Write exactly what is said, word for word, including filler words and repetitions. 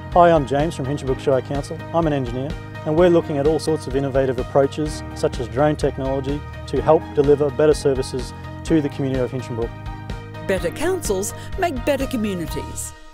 Hi, I'm James from Hinchinbrook Shire Council. I'm an engineer and we're looking at all sorts of innovative approaches such as drone technology to help deliver better services to the community of Hinchinbrook. Better councils make better communities.